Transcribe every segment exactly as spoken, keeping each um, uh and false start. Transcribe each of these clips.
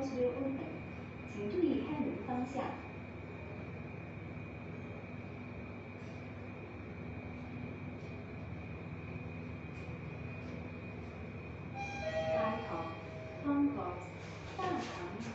doors will open， 请注意开门方向。大堂 concourse 大堂。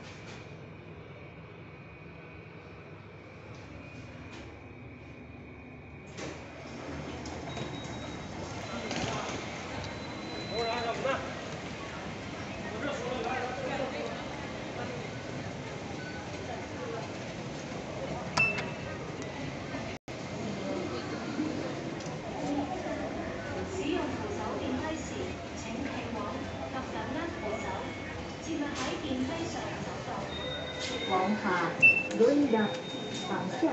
使用扶手電梯時，請企穩及緊握扶手，切勿喺電梯上走動。 往下，going up，往下。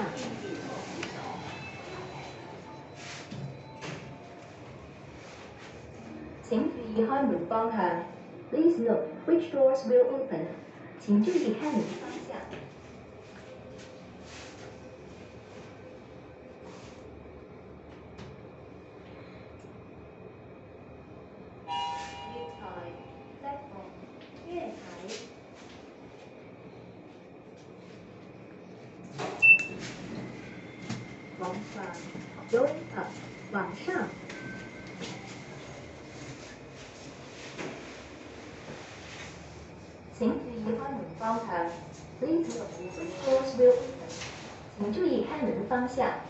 請注意開門方向。Please note which doors will open。請注意開門方向。月台 platform 月台。往上 ，going up，往上。请注意开门方向。Please note which doors will open。请注意开门方向。